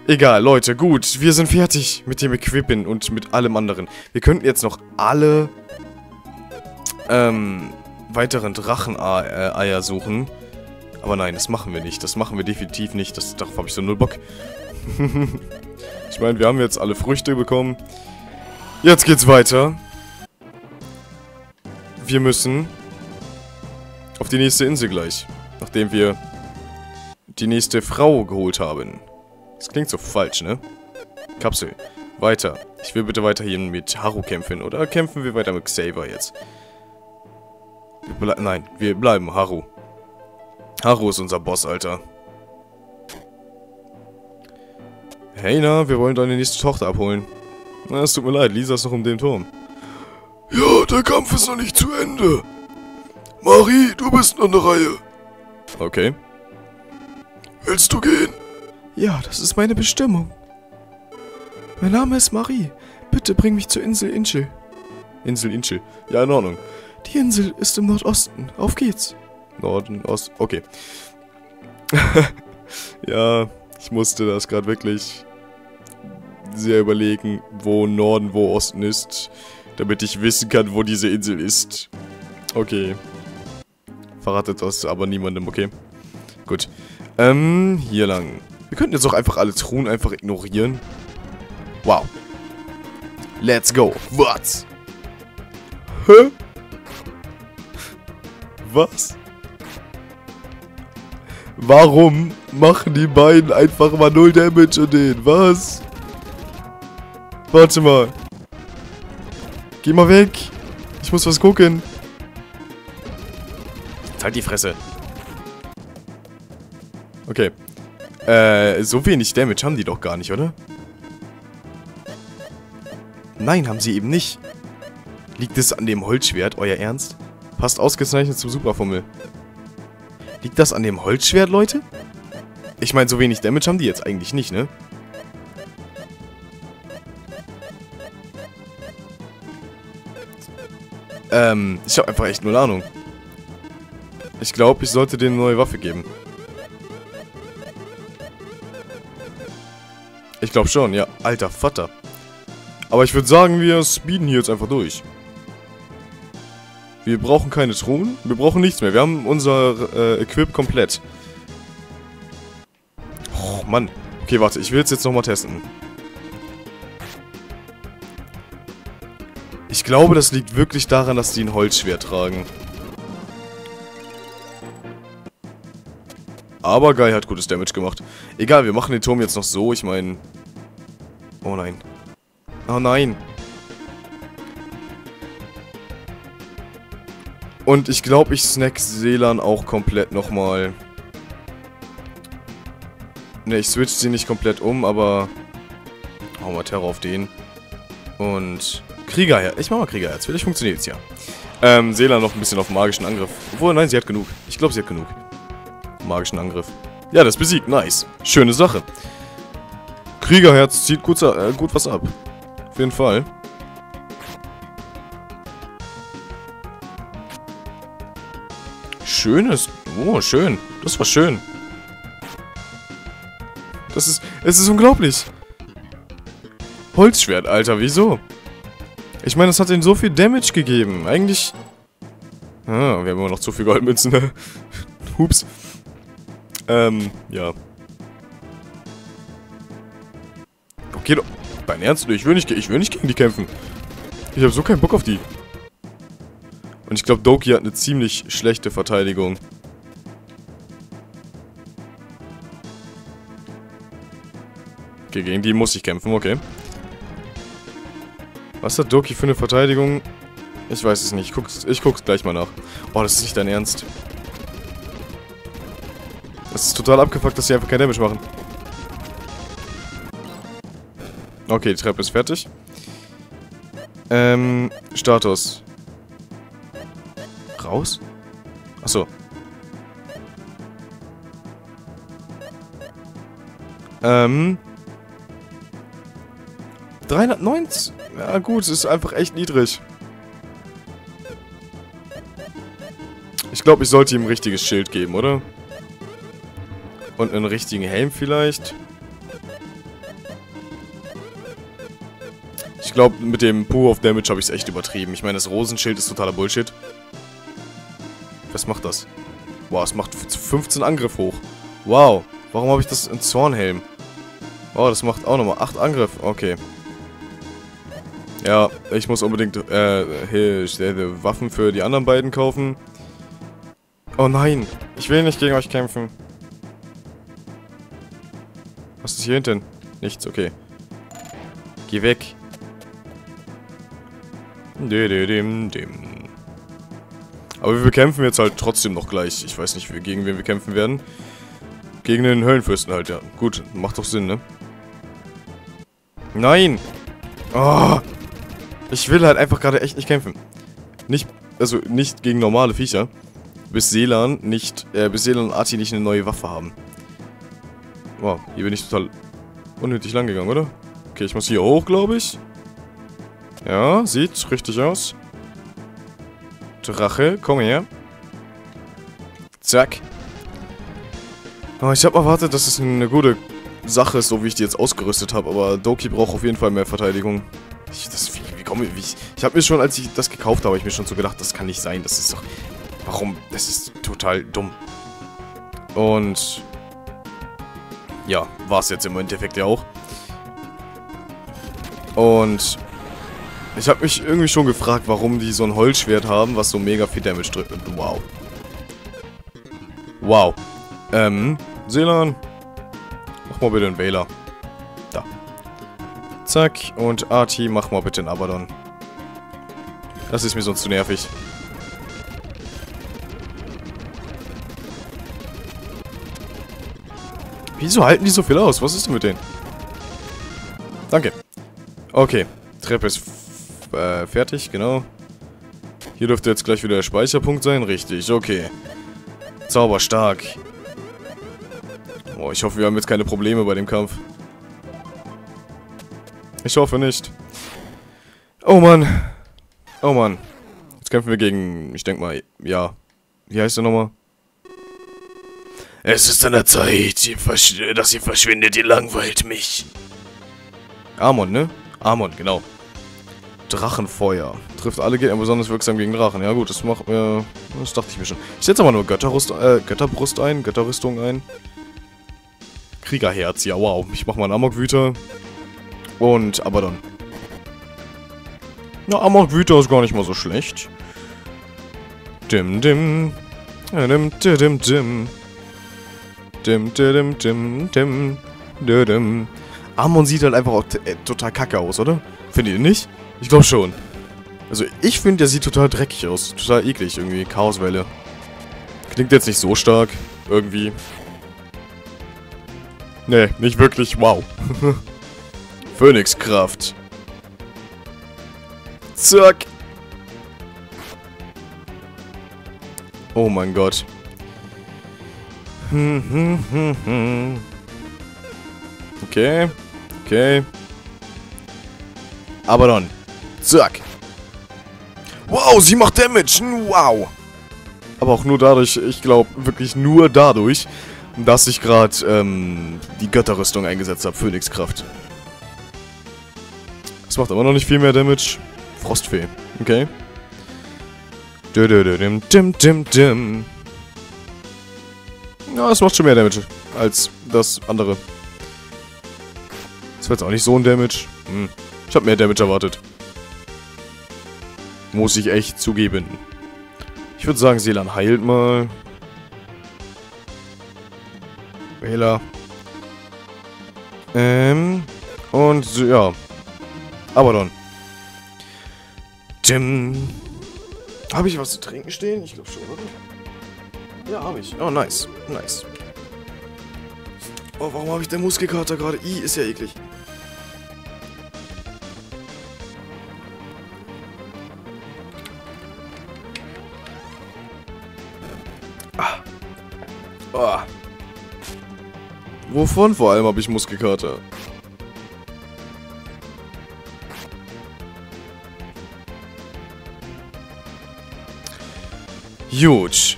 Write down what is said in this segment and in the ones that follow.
Egal, Leute, gut. Wir sind fertig mit dem Equippen und mit allem anderen. Wir könnten jetzt noch alle weiteren Dracheneier suchen. Aber nein, das machen wir nicht. Das machen wir definitiv nicht. Darauf habe ich so null Bock. Ich meine, wir haben jetzt alle Früchte bekommen. Jetzt geht's weiter. Wir müssen auf die nächste Insel gleich. Nachdem wir die nächste Frau geholt haben. Das klingt so falsch, ne? Kapsel. Weiter. Ich will bitte weiterhin mit Haru kämpfen. Oder kämpfen wir weiter mit Xaver jetzt? Nein, wir bleiben Haru. Haru ist unser Boss, Alter. Hey, na, wir wollen deine nächste Tochter abholen. Na, es tut mir leid, Lisa ist noch um den Turm. Ja, der Kampf ist noch nicht zu Ende. Marie, du bist an der Reihe. Okay. Willst du gehen? Ja, das ist meine Bestimmung. Mein Name ist Marie. Bitte bring mich zur Insel Inchel. Insel Inchel. Ja, in Ordnung. Die Insel ist im Nordosten. Auf geht's. Norden, Ost. Okay. Ja, ich musste das gerade wirklich sehr überlegen, wo Norden, wo Osten ist, damit ich wissen kann, wo diese Insel ist. Okay. Verratet das aber niemandem, okay. Gut. Hier lang. Wir könnten jetzt auch einfach alle Truhen einfach ignorieren. Wow. Let's go. What? Hä? Was? Warum machen die beiden einfach mal 0 Damage an den? Was? Warte mal. Geh mal weg. Ich muss was gucken. Jetzt halt die Fresse. Okay. So wenig Damage haben die doch gar nicht, oder? Nein, haben sie eben nicht. Liegt es an dem Holzschwert, euer Ernst? Passt ausgezeichnet zum Superfummel. Liegt das an dem Holzschwert, Leute? Ich meine, so wenig Damage haben die jetzt eigentlich nicht, ne? Ich habe einfach echt null Ahnung. Ich glaube, ich sollte denen eine neue Waffe geben. Ich glaube schon, ja. Alter Vater. Aber ich würde sagen, wir speeden hier jetzt einfach durch. Wir brauchen keine Truhen. Wir brauchen nichts mehr. Wir haben unser Equip komplett. Oh, Mann. Okay, warte. Ich will es jetzt nochmal testen. Ich glaube, das liegt wirklich daran, dass die ein Holzschwert tragen. Aber Guy hat gutes Damage gemacht. Egal, wir machen den Turm jetzt noch so. Ich meine... Oh nein. Oh nein. Und ich glaube, ich snack Seelan auch komplett nochmal. Ne, ich switch sie nicht komplett um, aber... Hau mal Terror auf den. Und... Kriegerherz. Ich mach mal Kriegerherz. Vielleicht funktioniert es ja. Seelan noch ein bisschen auf magischen Angriff. Obwohl, nein, sie hat genug. Ich glaube, sie hat genug. Magischen Angriff. Ja, das besiegt. Nice. Schöne Sache. Kriegerherz zieht gut was ab. Auf jeden Fall. Schönes. Oh, schön. Das war schön. Es ist unglaublich. Holzschwert, Alter. Wieso? Ich meine, das hat ihnen so viel Damage gegeben. Eigentlich... Ah, wir haben immer noch zu viel Goldmünzen, ne? Hups. Ja. Okay, doch. Dein Ernst? Ich will nicht gegen die kämpfen. Ich habe so keinen Bock auf die. Und ich glaube, Doki hat eine ziemlich schlechte Verteidigung. Okay, gegen die muss ich kämpfen, okay. Was hat Doki für eine Verteidigung? Ich weiß es nicht. Ich guck's gleich mal nach. Oh, das ist nicht dein Ernst. Das ist total abgefuckt, dass sie einfach kein Damage machen. Okay, die Treppe ist fertig. Status. Raus? Achso. 390. Ja gut, es ist einfach echt niedrig. Ich glaube, ich sollte ihm ein richtiges Schild geben, oder? Und einen richtigen Helm vielleicht. Ich glaube, mit dem Pool of Damage habe ich es echt übertrieben. Ich meine, das Rosenschild ist totaler Bullshit. Was macht das? Wow, es macht 15 Angriff hoch. Wow, warum habe ich das in Zornhelm? Wow, das macht auch nochmal 8 Angriff. Okay. Ja, ich muss unbedingt Waffen für die anderen beiden kaufen. Oh nein, ich will nicht gegen euch kämpfen. Was ist hier hinten? Nichts, okay. Geh weg. Aber wir bekämpfen jetzt halt trotzdem noch gleich. Ich weiß nicht, gegen wen wir kämpfen werden. Gegen den Höllenfürsten halt, ja. Gut, macht doch Sinn, ne? Nein! Oh! Ich will halt einfach gerade echt nicht kämpfen. Also nicht gegen normale Viecher. Bis Seelan und Arti nicht eine neue Waffe haben. Wow, hier bin ich total unnötig lang gegangen, oder? Okay, ich muss hier hoch, glaube ich. Ja, sieht richtig aus. Drache, komm her. Zack. Oh, ich habe erwartet, dass es eine gute Sache ist, so wie ich die jetzt ausgerüstet habe. Aber Doki braucht auf jeden Fall mehr Verteidigung. Ich habe mir schon, als ich das gekauft habe, ich mir schon so gedacht, das kann nicht sein. Das ist doch... Warum? Das ist total dumm. Und... ja, war es jetzt im Endeffekt ja auch. Und... ich habe mich irgendwie schon gefragt, warum die so ein Holzschwert haben, was so mega viel Damage drückt. Wow. Wow. Seelan. Mach mal bitte einen Wähler. Da. Zack. Und Arti, mach mal bitte einen Abaddon. Das ist mir sonst zu nervig. Wieso halten die so viel aus? Was ist denn mit denen? Danke. Okay. Treppe ist fertig, genau. Hier dürfte jetzt gleich wieder der Speicherpunkt sein. Richtig, okay. Zauberstark. Oh, ich hoffe, wir haben jetzt keine Probleme bei dem Kampf. Ich hoffe nicht. Oh Mann. Oh Mann. Jetzt kämpfen wir gegen, ich denke mal, ja. Wie heißt der nochmal? Es ist an der Zeit, dass ihr verschwindet, ihr langweilt mich. Amon, ne? Amon, genau. Drachenfeuer. Trifft alle Gegner besonders wirksam gegen Drachen. Ja gut, das macht mir... das dachte ich mir schon. Ich setze aber nur Götterbrust ein, Götterrüstung ein. Kriegerherz, ja wow. Ich mach mal einen Amokwüter. Und Abaddon. Na, Amokwüter ist gar nicht mal so schlecht. Dim dim. Dim dim dim. Dim dim dim dim. Dim. Amon sieht halt einfach auch total kacke aus, oder? Findet ihr nicht? Ich glaube schon. Also ich finde, der sieht total dreckig aus. Total eklig irgendwie. Chaoswelle. Klingt jetzt nicht so stark. Irgendwie. Nee, nicht wirklich. Wow. Phönixkraft. Zack. Oh mein Gott. Okay. Okay. Abaddon. Zack. Wow, sie macht Damage. Wow. Aber auch nur dadurch, ich glaube wirklich nur dadurch, dass ich gerade die Götterrüstung eingesetzt habe. Phönixkraft. Das macht aber noch nicht viel mehr Damage. Frostfee. Okay. Ja, es macht schon mehr Damage als das andere. Das war jetzt auch nicht so ein Damage. Ich habe mehr Damage erwartet. Muss ich echt zugeben. Ich würde sagen, Seelan heilt mal. Wähler. Und ja. Abaddon. Habe ich was zu trinken stehen? Ich glaube schon, oder? Ja, habe ich. Oh, nice. Nice. Oh, warum habe ich den Muskelkater gerade? Ist ja eklig. Oh. Wovon vor allem habe ich Muskelkater? Gut.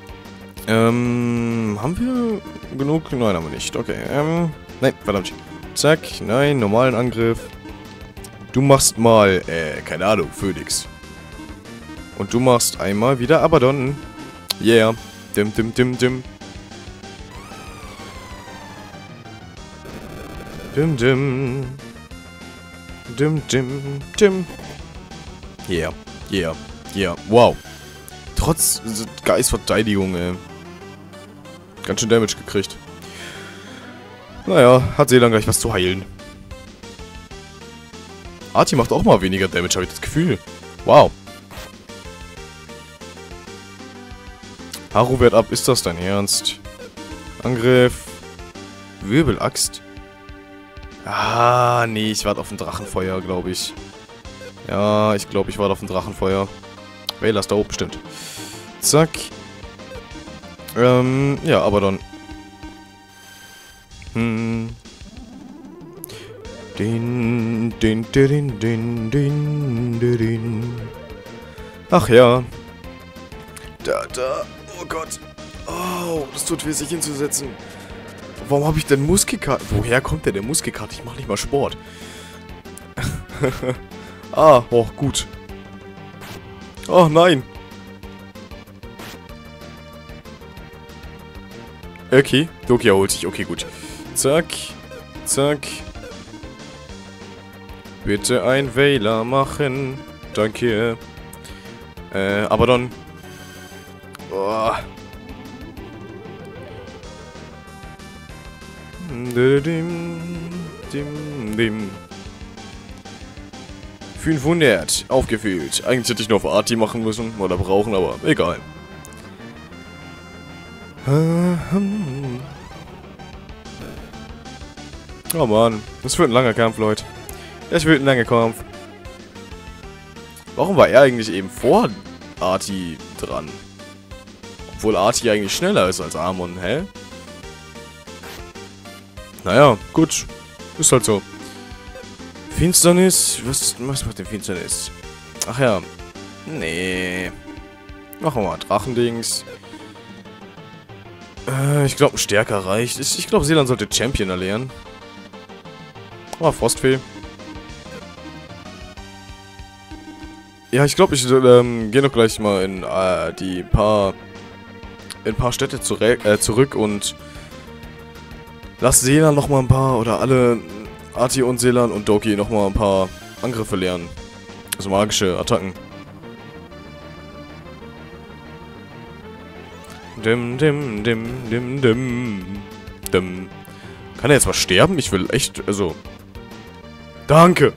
Haben wir genug? Nein, haben wir nicht. Okay, nein, verdammt. Zack, nein, normalen Angriff. Du machst mal, keine Ahnung, Phoenix. Und du machst einmal wieder Abaddon. Yeah. Dim, dim, dim, dim. Dim, dim. Dim, dim, dim. Yeah, yeah, yeah. Wow. Trotz Geistverteidigung, ganz schön Damage gekriegt. Naja, hat Seelan gleich was zu heilen. Arti macht auch mal weniger Damage, habe ich das Gefühl. Wow. Haru wehrt ab, ist das dein Ernst? Angriff. Wirbelaxt. Ah, nee, ich warte auf ein Drachenfeuer, glaube ich. Ja, ich glaube, ich warte auf ein Drachenfeuer. Veiler ist da oben, bestimmt. Zack. Ja, Abaddon. Din, din, din, din, din, din. Ach ja. Da. Oh Gott. Oh, das tut weh, sich hinzusetzen. Warum habe ich denn Muskelkater? Woher kommt denn der Muskelkater? Ich mache nicht mal Sport. Ah, oh, gut. Oh, nein. Okay, Doki erholt sich. Okay, gut. Zack. Zack. Bitte ein Veiler machen. Danke. Abaddon. Oh. Dim. 500. Aufgefüllt. Eigentlich hätte ich nur auf Arti machen müssen. Oder brauchen, aber egal. Oh Mann. Das wird ein langer Kampf, Leute. Das wird ein langer Kampf. Warum war er eigentlich eben vor Arti dran? Obwohl Arti eigentlich schneller ist als Amon, hä? Naja, gut. Ist halt so. Finsternis? Was macht denn Finsternis? Ach ja. Nee. Machen wir mal Drachendings. Ich glaube, ein Stärker reicht. Ich glaube, Seelan sollte Champion erlernen. Oh, Frostfee. Ja, ich glaube, ich gehe noch gleich mal in ein paar Städte zurück und lass Seelan noch mal ein paar, oder alle Arti und Seelan und Doki noch mal ein paar Angriffe lernen. Also magische Attacken. Dim. Kann er jetzt mal sterben? Ich will echt, also... Danke!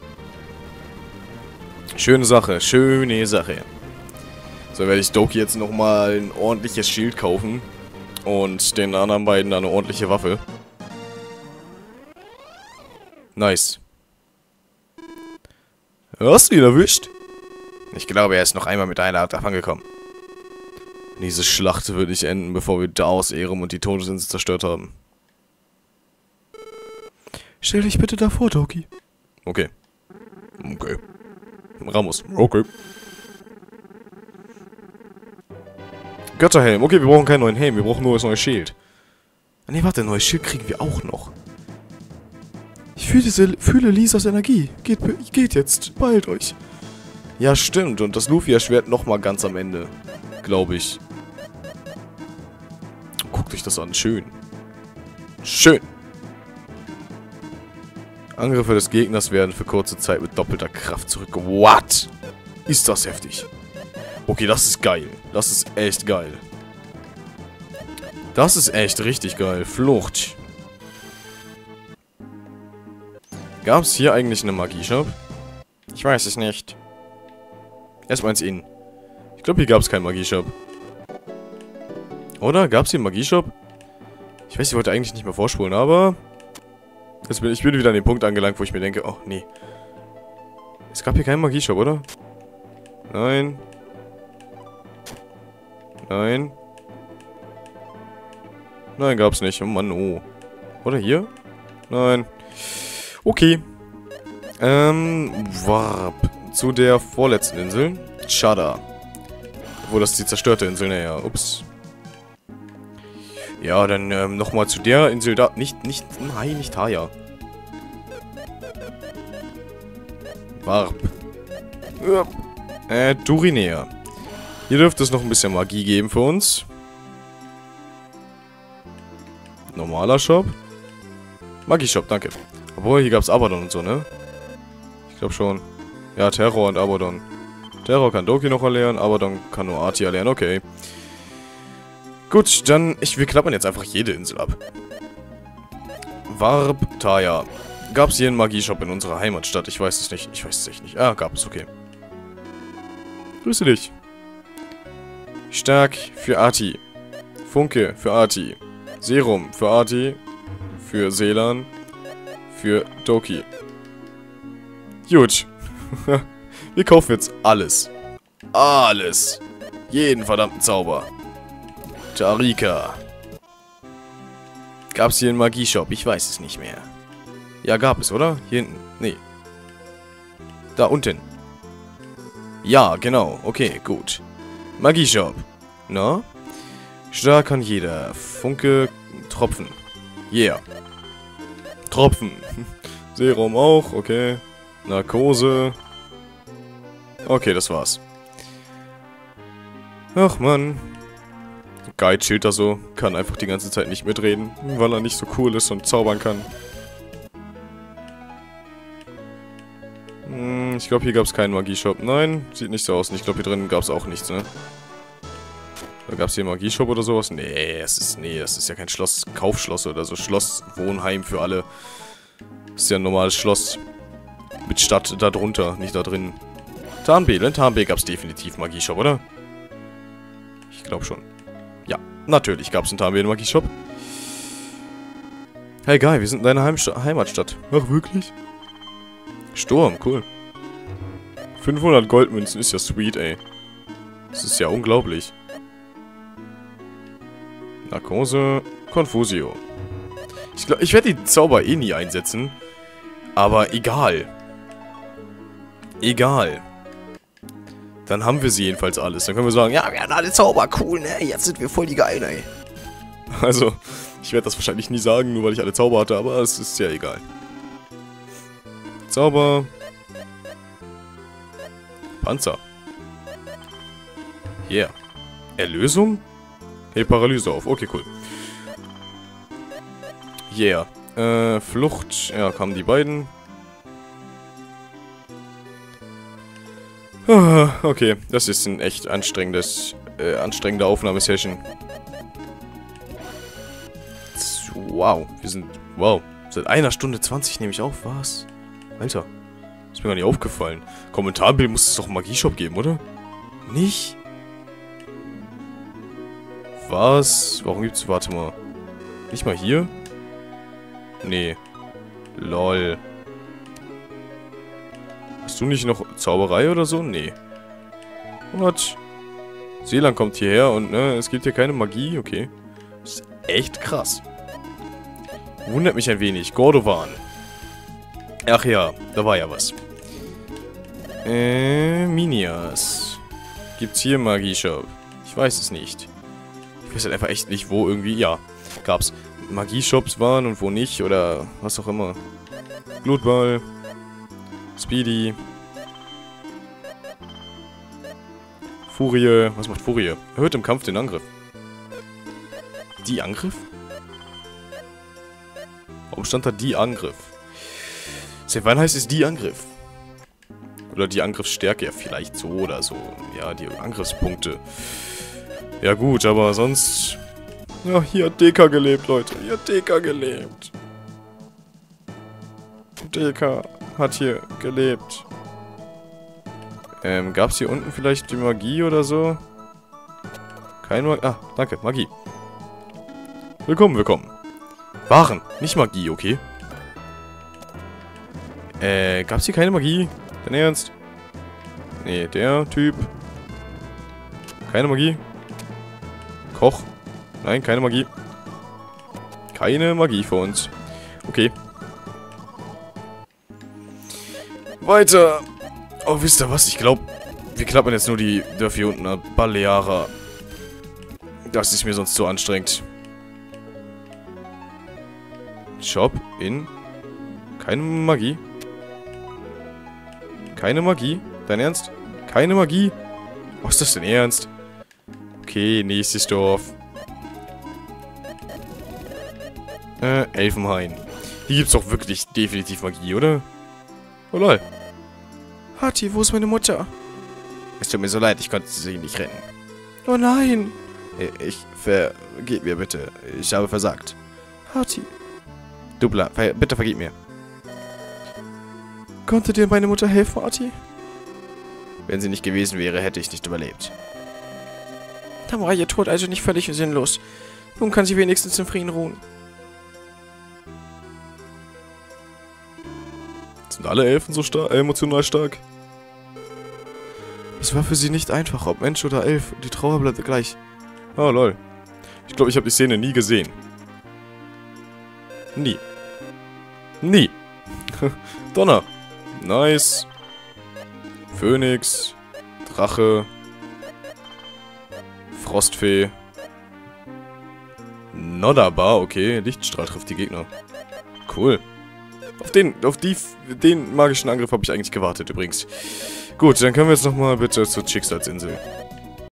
Schöne Sache, schöne Sache. So werde ich Doki jetzt nochmal ein ordentliches Schild kaufen. Und den anderen beiden eine ordentliche Waffe. Nice. Hast du ihn erwischt? Ich glaube, er ist noch einmal mit einer Art davon. Diese Schlacht wird nicht enden, bevor wir Daos, Erem und die Todesinsel zerstört haben. Stell dich bitte davor, Doki. Okay. Okay. Ramos. Okay. Götterhelm. Okay, wir brauchen keinen neuen Helm. Wir brauchen nur das neue Schild. Ne, warte, ein neues Schild kriegen wir auch noch. Ich fühle Lisas Energie. Geht jetzt. Beeilt euch. Ja, stimmt. Und das Lufia-Schwert nochmal ganz am Ende. Glaube ich. Guckt euch das an. Schön. Schön. Angriffe des Gegners werden für kurze Zeit mit doppelter Kraft zurück. What? Ist das heftig. Okay, das ist geil. Das ist echt geil. Das ist echt richtig geil. Flucht. Gab es hier eigentlich eine Magie-Shop? Ich weiß es nicht. Erstmal ins Inn. Ich glaube, hier gab es keinen Magie-Shop. Oder? Gab es hier einen Magie-Shop? Ich weiß, ich wollte eigentlich nicht mehr vorspulen, aber... ich bin wieder an dem Punkt angelangt, wo ich mir denke, oh, nee. Es gab hier keinen Magie-Shop, oder? Nein. Nein. Nein, gab's nicht. Oh Mann, oh. Oder hier? Nein. Okay. Warp. Zu der vorletzten Insel. Chada. Obwohl, das ist die zerstörte Insel, naja. Ups. Ja, dann nochmal zu der Insel da. Nein, nicht Taya. Warp. Durinea. Hier dürfte es noch ein bisschen Magie geben für uns. Normaler Shop. Magie-Shop, danke. Obwohl, hier gab es Abaddon und so, ne? Ich glaube schon. Ja, Terror und Abaddon. Terror kann Doki noch erlernen, Abaddon kann nur Arti erlernen, okay. Gut, dann, wir klappern jetzt einfach jede Insel ab. Warp, Taya. Gab es hier einen Magie-Shop in unserer Heimatstadt? Ich weiß es nicht. Ich weiß es echt nicht. Ah, gab es, okay. Grüße dich. Stark für Arti. Funke für Arti. Serum für Arti. Für Seelan. Für Doki. Gut. Wir kaufen jetzt alles. Alles. Jeden verdammten Zauber. Tarika. Gab es hier einen Magie-Shop? Ich weiß es nicht mehr. Ja, gab es, oder? Hier hinten. Nee. Da unten. Ja, genau. Okay, gut. Magie-Shop. Na? Stark kann jeder. Funke, Tropfen. Yeah. Tropfen. Serum auch, okay. Narkose. Okay, das war's. Ach, Mann. Guide chillt da so. Kann einfach die ganze Zeit nicht mitreden, weil er nicht so cool ist und zaubern kann. Ich glaube, hier gab es keinen Magie-Shop. Nein, sieht nicht so aus. Und ich glaube, hier drin gab es auch nichts, ne? Oder gab es hier einen Magie-Shop oder sowas? Nee, das ist ja kein Schloss, Kaufschloss oder so. Schloss, Wohnheim für alle. Das ist ja ein normales Schloss. Mit Stadt da drunter, nicht da drin. Tarnbee, in Tarnbee gab es definitiv Magie-Shop, oder? Ich glaube schon. Ja, natürlich gab es in Tarnbee einen Magie-Shop. Hey Guy, wir sind in deiner Heimatstadt. Ach, wirklich? Sturm, cool. 500 Goldmünzen ist ja sweet, ey. Das ist ja unglaublich. Narkose, Confusio. Ich werde die Zauber eh nie einsetzen. Aber egal. Egal. Dann haben wir sie jedenfalls alles. Dann können wir sagen, ja, wir haben alle Zauber, cool, ne? Jetzt sind wir voll die Geilen, ey. Also, ich werde das wahrscheinlich nie sagen, nur weil ich alle Zauber hatte, aber es ist ja egal. Zauber. Panzer. Yeah. Erlösung? Hey, Paralyse auf. Okay, cool. Yeah. Flucht. Ja, kamen die beiden. Okay, das ist ein echt anstrengende Aufnahmesession. Wow, wir sind... Wow, seit 1 Stunde 20 nehme ich auf. Was? Alter, ist mir gar nicht aufgefallen. Kommentarbild muss es doch einen Magie-Shop geben, oder? Nicht? Was? Warum gibt's... Warte mal. Nicht mal hier? Nee. Lol. Hast du nicht noch Zauberei oder so? Nee. What? Seelan kommt hierher und, ne, es gibt hier keine Magie? Okay. Das ist echt krass. Wundert mich ein wenig. Gordovan. Ach ja, da war ja was. Minias. Gibt's hier Magie-Shop? Ich weiß es nicht. Ich weiß halt einfach echt nicht, wo irgendwie... Ja, gab's. Magie-Shops waren und wo nicht oder was auch immer. Blutball. Speedy. Furie. Was macht Furie? Erhöht im Kampf den Angriff. Die Angriff? Warum stand da die Angriff? Seit wann heißt es die Angriff? Oder die Angriffsstärke, ja, vielleicht so oder so. Ja, die Angriffspunkte. Ja gut, aber sonst... Ja, hier hat Deka gelebt, Leute. Hier hat Deka gelebt. Deka hat hier gelebt. Gab's hier unten vielleicht die Magie oder so? Kein Magie. Ah, danke, Magie. Willkommen, willkommen. Waren, nicht Magie, okay? Gab's hier keine Magie? Dein Ernst? Nee, der Typ. Keine Magie? Koch? Nein, keine Magie. Keine Magie für uns. Okay. Weiter. Oh, wisst ihr was? Ich glaube, wir klappern jetzt nur die Dörfer hier unten ab. Baleara. Das ist mir sonst zu anstrengend. Shop in... Keine Magie. Keine Magie? Dein Ernst? Keine Magie? Oh, ist das denn ernst? Okay, nächstes Dorf. Elfenhain. Hier gibt's doch wirklich definitiv Magie, oder? Oh lol. Hati, wo ist meine Mutter? Es tut mir so leid, ich konnte sie nicht retten. Oh nein! Vergib mir bitte. Ich habe versagt. Hati. Dubla, bitte vergib mir. Konnte dir meine Mutter helfen, Hati? Wenn sie nicht gewesen wäre, hätte ich nicht überlebt. Dann war ihr Tod also nicht völlig sinnlos. Nun kann sie wenigstens in Frieden ruhen. Sind alle Elfen so emotional stark? Es war für sie nicht einfach, ob Mensch oder Elf. Die Trauer bleibt gleich. Oh, lol. Ich glaube, ich habe die Szene nie gesehen. Nie. Nie. Donner. Nice. Phönix. Drache. Frostfee. Nodderbar, okay. Lichtstrahl trifft die Gegner. Cool. Auf den magischen Angriff habe ich eigentlich gewartet, übrigens. Gut, dann können wir jetzt nochmal bitte zur Schicksalsinsel.